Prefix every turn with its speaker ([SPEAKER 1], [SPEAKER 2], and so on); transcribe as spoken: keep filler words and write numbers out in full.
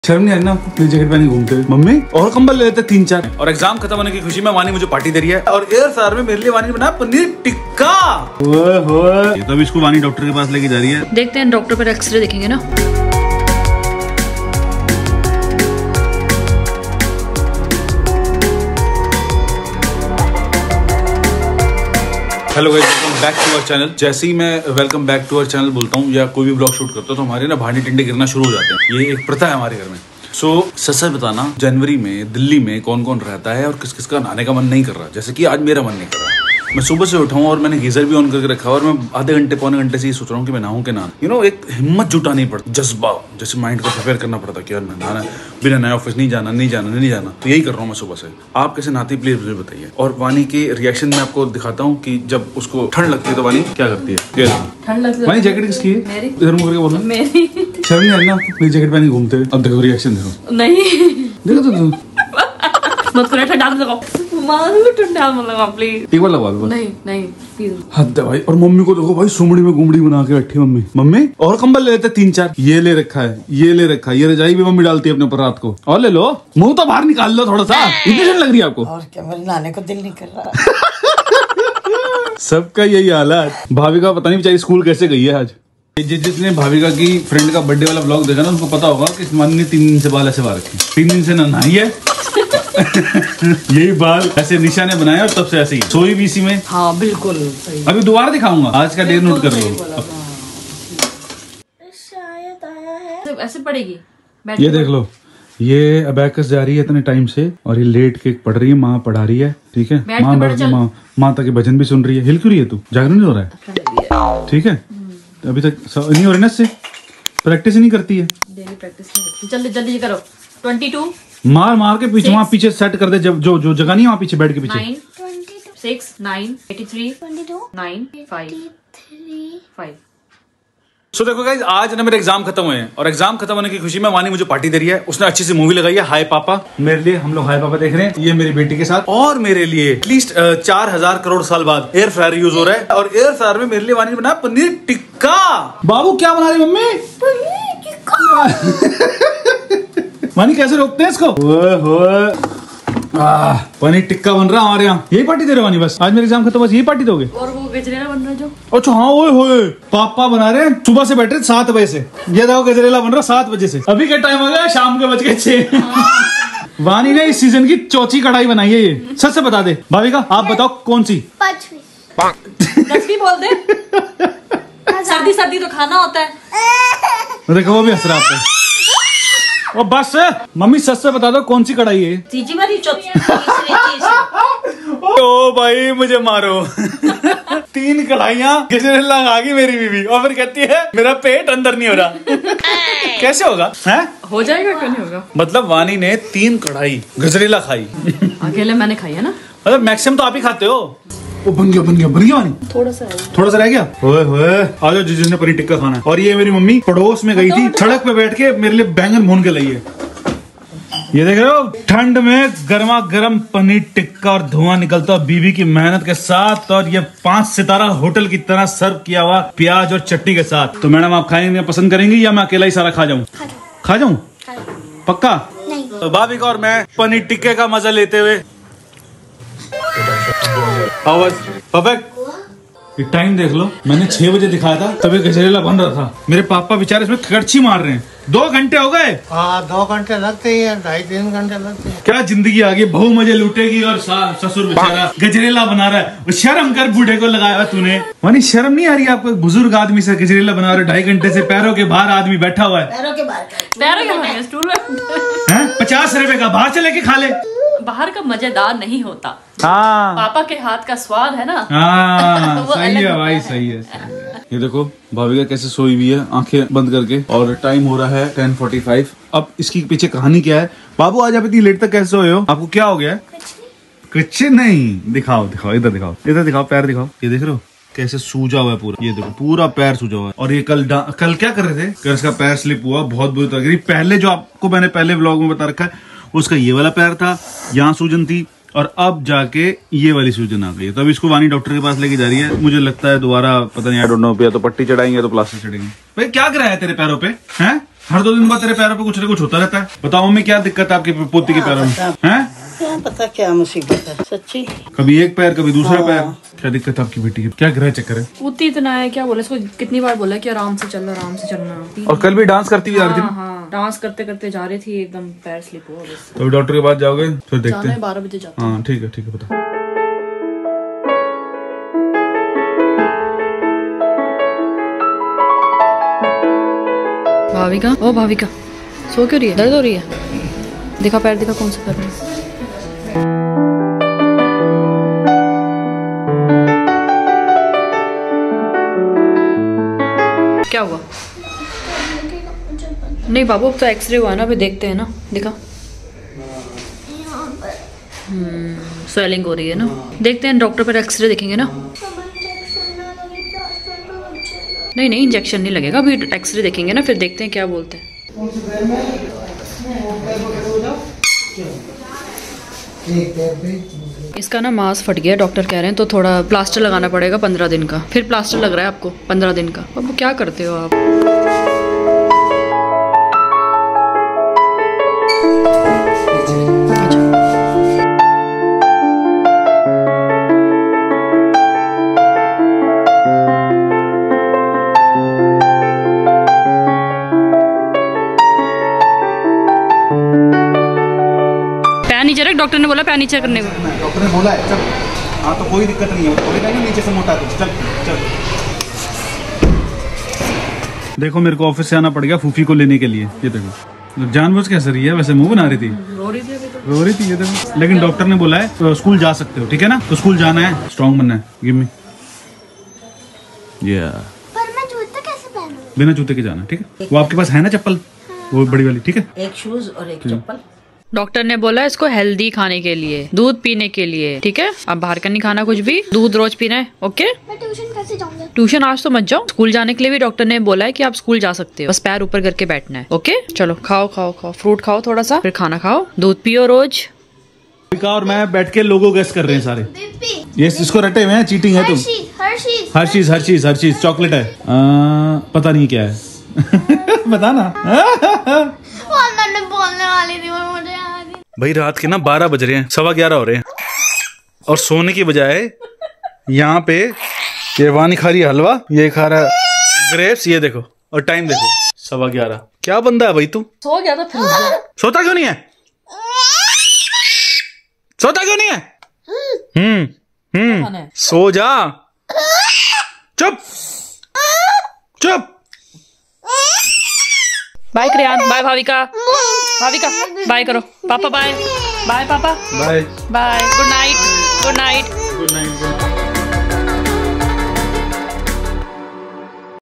[SPEAKER 1] शर्म नहीं आ रही ना आपको? जैकेट पहने घूमते हुए मम्मी और कंबल ले लेते तीन चार। और एग्जाम खत्म होने की खुशी में वानी मुझे पार्टी दे रही है और एयर फायर में मेरे लिए वानी ने बनाया पनीर टिक्का। ओए होए, ये तो अभी इसको वानी डॉक्टर के पास लेके जा रही है।
[SPEAKER 2] देखते हैं डॉक्टर पर एक्सरे देखेंगे ना।
[SPEAKER 1] Hello guys, welcome back to our channel. जैसे ही मैं welcome back to our channel बोलता हूँ या कोई भी ब्लॉग शूट करता हूँ तो हमारे ना भांडे टिंडे गिरना शुरू हो जाते हैं। ये एक प्रथा है हमारे घर में। सो सच सच बताना, जनवरी में दिल्ली में कौन कौन रहता है और किस किस का नहाने का मन नहीं कर रहा, जैसे कि आज मेरा मन नहीं कर रहा। मैं सुबह से उठा हूँ और मैंने गीजर भी ऑन करके रखा और मैं आधे घंटे पौने घंटे से ही सोच रहा हूँ कि मैं नहाऊं कि ना। यू नो एक हिम्मत जुटानी पड़ती, जज्बा, जैसे माइंड को प्रिपेयर करना पड़ता कि यार मैं नहाना, बिना नए ऑफिस नहीं जाना नहीं जाना नहीं जाना। तो यही कर रहा हूँ मैं सुबह से। आप कैसे नहाती प्लीज मुझे बताइए। और वानी के रिएक्शन में आपको दिखाता हूँ कि जब उसको ठंड लगती है तो वानी क्या करती है।
[SPEAKER 2] ठंड लगती है।
[SPEAKER 1] वानी जैकेट किसकी है? इधर मुंह करके बोलो।
[SPEAKER 2] मेरी।
[SPEAKER 1] शर्म नहीं आ रही ना आपको? जैकेट पहने घूमते हुए। अब देखो रिएक्शन देखो।
[SPEAKER 2] नहीं
[SPEAKER 1] देखो तो
[SPEAKER 2] मत करो, ठंडा मत लगाओ, मारो ठंडा मत लगाओ प्लीज।
[SPEAKER 1] एक बार लगवा दो।
[SPEAKER 2] नहीं नहीं प्लीज।
[SPEAKER 1] हद है भाई। और मम्मी को देखो भाई, सुमड़ी में गुमड़ी बना के बैठी मम्मी। मम्मी और कंबल ले लेते तीन चार। ये ले रखा है, ये ले रखा है, ये रजाई भी मम्मी डालती है अपने ऊपर रात को। और ले लो, मुंह तो बाहर निकाल लो थोड़ा सा। इतनी ठंड लग रही है आपको?
[SPEAKER 3] और क्या, मेरे नहाने को दिल नहीं कर रहा।
[SPEAKER 1] सबका यही हाल है। भाविका पता नहीं बेचारी स्कूल कैसे गई है आज। जिस जिसने भाविका की फ्रेंड का बर्थडे वाला ब्लॉग देखा ना, उनको पता होगा कि मन ने तीन दिन से बाल ऐसे बाल रखे, तीन दिन से ना नहाई है। यही बाल ऐसे निशा ने बनाया और तब से ऐसे ही सोई भी इसी में।
[SPEAKER 2] हाँ बिल्कुल सही।
[SPEAKER 1] अभी दोबारा दिखाऊंगा, आज का डेट नोट कर लो।
[SPEAKER 3] शायद आया है।
[SPEAKER 2] ऐसे पड़ेगी।
[SPEAKER 1] ये देख लो, ये अबैकस जा रही है इतने टाइम से और ये लेट के पढ़ रही है, माँ पढ़ा रही है। ठीक है, माँ माँ माँ तक भजन भी सुन रही है। हिल क्यों रही है तू? जागरण नहीं हो रहा है? ठीक है, अभी तक नहीं हो रही ना, इससे प्रैक्टिस ही नहीं करती है।
[SPEAKER 2] डेली प्रैक्टिस नहीं करती। जल्दी जल्दी करो। ट्वेंटी टू
[SPEAKER 1] मार मार के पीछे वहाँ पीछे सेट कर दे, जब जो जो जगह नहीं है वहाँ पीछे बैठ के पीछे।
[SPEAKER 2] Nine six nine eighty three twenty two nine five five.
[SPEAKER 1] So देखो गाइस, आज ना मेरे एग्जाम खत्म हुए हैं और एग्जाम खत्म होने की खुशी में वानी मुझे पार्टी दे रही है। उसने अच्छी सी मूवी लगाई है, हाय पापा। मेरे लिए, हम लोग हाय पापा देख रहे हैं, ये मेरी बेटी के साथ। और मेरे लिए एटलीस्ट चार हजार करोड़ साल बाद एयर फ्रायर यूज हो रहा है और एयर फ्रायर में मेरे लिए वानी ने बनाया पनीर टिक्का। बाबू क्या बना रही मम्मी? पनीर टिक्का। वानी कैसे रोकते हैं इसको? ओए होए, पनीर टिक्का बन रहा है हमारे यहाँ। यही पार्टी दे रहे हो वानी? बस आज मेरे एग्जाम खत्म, बस यही पार्टी दोगे?
[SPEAKER 2] और वो गजरेला बन रहा जो।
[SPEAKER 1] अच्छा हाँ, ओए होए, पापा बना रहे हैं। सुबह से बैठे सात बजे से, ये देखो गजरेला बन रहा सात बजे से। अभी क्या टाइम हो गया? शाम के बज गए छह। वानी ने इस सीजन की चौथी कढ़ाई बनाई है। ये सच से बता दे भाविका, आप बताओ कौन सी?
[SPEAKER 3] पांचवी।
[SPEAKER 2] दसवीं बोल दे। सर्दी सर्दी तो खाना होता है।
[SPEAKER 1] देखो वो भी हंस रहा है। और बस मम्मी सच से बता दो कौन सी कढ़ाई है?
[SPEAKER 2] तीसरी वाली चौथी।
[SPEAKER 1] ओ भाई मुझे मारो। तीन कढ़ाइयाँ गजरेला आ गई मेरी बीवी और फिर कहती है मेरा पेट अंदर नहीं हो रहा। कैसे होगा? हैं? हो जाएगा क्यों नहीं होगा? मतलब वानी ने तीन कढ़ाई गजरेला खाई।
[SPEAKER 2] अकेले मैंने खाई है ना,
[SPEAKER 1] मतलब मैक्सिमम तो आप ही खाते हो। वो बन गया बन गया बन गया वानी। थोड़ा सा थोड़ा सा रह गया। ओए होए, आ जाओ जिसने पनीर टिक्का खाना है। और ये मेरी मम्मी पड़ोस में गई थी, सड़क पे बैठ के मेरे लिए बैंगन भून के लाई है। ये देख रहे हो, ठंड में गर्मा गर्म पनीर टिक्का और धुआं निकलता है बीवी की मेहनत के साथ, और ये पांच सितारा होटल की तरह सर्व किया हुआ प्याज और चटनी के साथ। तो मैडम आप खाएंगे पसंद करेंगी या मैं अकेला ही सारा खा जाऊं? खा जाऊं? पक्का? तो भाभी और मैं पनीर टिक्के का मजा लेते हुए परफेक्ट। ये टाइम देख लो, मैंने छह बजे दिखाया था तभी गजरेला बन रहा था। मेरे पापा बेचारे इसमें कड़छी मार रहे हैं। दो घंटे हो गए।
[SPEAKER 3] हाँ दो घंटे लगते ही है, ढाई तीन घंटे लगते हैं।
[SPEAKER 1] क्या जिंदगी आ गई, बहू मजे लूटेगी और ससुर बेचारा गजरेला बना रहा है। शर्म कर, बूढ़े को लगाया तूने। मानी शर्म नहीं आ रही आपको? बुजुर्ग आदमी से गजरेला बना रहे, ढाई घंटे से पैरों के बाहर आदमी बैठा हुआ है।
[SPEAKER 3] पैरों के बाहर
[SPEAKER 2] पैरों के बाहर स्टूल में
[SPEAKER 1] पचास रुपए का बाहर चले के खा ले।
[SPEAKER 2] बाहर का मजेदार नहीं होता।
[SPEAKER 1] हाँ,
[SPEAKER 2] पापा के हाथ का स्वाद है ना।
[SPEAKER 1] हाँ
[SPEAKER 2] वो
[SPEAKER 1] सही
[SPEAKER 2] अलग
[SPEAKER 1] है भाई, सही है, सही है। ये देखो भाविका कैसे सोई हुई है आंखें बंद करके, और टाइम हो रहा है टेन फोर्टी फाइव। अब इसकी पीछे कहानी क्या है? बाबू आज आप इतनी लेट तक कैसे सोए हो? आपको क्या हो गया? कुछ नहीं। दिखाओ दिखाओ, इधर दिखाओ, इधर दिखाओ, पैर दिखाओ। ये देख रहे हो कैसे सूजा हुआ है पूरा? ये देखो पूरा पैर सूजा हुआ है। और ये कल कल क्या कर रहे थे? कल इसका पैर स्लिप हुआ, बहुत बुरी तरह। पहले जो आपको मैंने पहले व्लॉग में बता रखा है, उसका ये वाला पैर था, यहाँ सूजन थी, और अब जाके ये वाली सूजन आ गई है। तो अभी इसको वानी डॉक्टर के पास लेके जा रही है। मुझे लगता है दोबारा पता नहीं, आई डोंट नो, या तो पट्टी चढ़ाएंगे या तो प्लास्टर चढ़ेंगे। भाई क्या गिरा है तेरे पैरों पे? हैं हर दो दिन बाद तेरे पैरों पे कुछ ना कुछ होता रहता है। बताओ मम्मी क्या दिक्कत है आपके पोती के पैरों में? हैं?
[SPEAKER 3] क्या पता क्या मुसीबत है सच्ची।
[SPEAKER 1] कभी एक पैर कभी दूसरा पैर। क्या दिक्कत है आपकी बेटी की? क्या ग्रह चक्कर है?
[SPEAKER 2] उतनी इतना है, क्या बोले इसको, कितनी बार बोला कि आराम से चलना आराम से चलना।
[SPEAKER 1] और कल भी डांस करती हुई जा रही थी।
[SPEAKER 2] हाँ, डांस करते करते जा रही थी, एकदम पैर स्लिप हुआ बस।
[SPEAKER 1] तो डॉक्टर के पास जाओगे फिर देखते हैं।
[SPEAKER 2] बारह बजे जाते।
[SPEAKER 1] हाँ ठीक है ठीक है बता।
[SPEAKER 2] भाविका, ओ भाविका, सो क्यों रही है? दर्द हो रही है? दिखा पैर, दिखा कौन सा पैर में। क्या हुआ? नहीं बाबू, अब तो एक्सरे हुआ है ना, अभी देखते हैं ना। दिखा, हम्म स्वेलिंग हो रही है ना। देखते हैं डॉक्टर पर एक्सरे देखेंगे ना। नहीं नहीं इंजेक्शन नहीं लगेगा, अभी एक्सरे देखेंगे ना, फिर देखते हैं क्या बोलते हैं। इसका ना मांस फट गया, डॉक्टर कह रहे हैं, तो थोड़ा प्लास्टर लगाना पड़ेगा पंद्रह दिन का। फिर प्लास्टर लग रहा है आपको पंद्रह दिन का। अब क्या करते हो आप? डॉक्टर ने बोला पैर नीचे करने को।
[SPEAKER 1] डॉक्टर ने बोला है चल। हाँ तो कोई दिक्कत नहीं है, बोलेगा ना नीचे से मोटा कुछ। चल चल। देखो मेरे को ऑफिस से आना पड़ गया फूफी को लेने के लिए। ये देखो जानबूझ के हंस रही है, वैसे मुंह बना रही थी,
[SPEAKER 2] रो रही थी अभी तो।
[SPEAKER 1] रो रही थी ये देखो। लेकिन डॉक्टर ने बोला है तो स्कूल जा सकते हो, ठीक है ना? तो स्कूल जाना है, स्ट्रॉन्ग बनना है। Give me. या
[SPEAKER 4] पर मैं जूते कैसे पहनूं?
[SPEAKER 1] बिना जूते के जाना, ठीक है? वो आपके पास है ना चप्पल, वो बड़ी वाली, ठीक है?
[SPEAKER 3] एक शूज और एक चप्पल।
[SPEAKER 2] डॉक्टर ने बोला इसको हेल्दी खाने के लिए, दूध पीने के लिए, ठीक है? अब बाहर का नहीं खाना कुछ भी, दूध रोज पीना है, ओके?
[SPEAKER 4] मैं ट्यूशन कैसे जाऊंगा?
[SPEAKER 2] ट्यूशन आज तो मत जाओ। स्कूल जाने के लिए भी डॉक्टर ने बोला है कि आप स्कूल जा सकते हो, बस पैर ऊपर करके बैठना है, ओके? चलो खाओ खाओ खाओ, फ्रूट खाओ थोड़ा सा, फिर खाना खाओ, दूध पियो रोज।
[SPEAKER 1] और मैं बैठ के लोगो गेस कर रहे हैं सारे। ये इसको रटे हुए हैं, चीटिंग है तुम।
[SPEAKER 4] हर चीज
[SPEAKER 1] हर चीज हर चीज हर चीज चॉकलेट है। आ, पता नहीं क्या है। बता ना।
[SPEAKER 4] बोलने वाली थी और मुझे
[SPEAKER 1] भाई रात के ना बारह बज रहे हैं, सवा ग्यारह हो रहे हैं, और सोने की बजाय यहाँ पे ये वानी खा रही है हलवा, ये खा रहा है ग्रेप्स। ये देखो, और टाइम देखो सवा ग्यारह। क्या बंदा है भाई तू?
[SPEAKER 2] सो गया था फिर।
[SPEAKER 1] सोता क्यों नहीं है? सोता क्यों नहीं है? हम्म हम्म सो जा। चुप चुप।
[SPEAKER 2] Bye Kriyan, bye Bhavika. Bhavika bye करो। पापा बाय। बाय पापा।
[SPEAKER 1] Bye
[SPEAKER 2] bye, good night.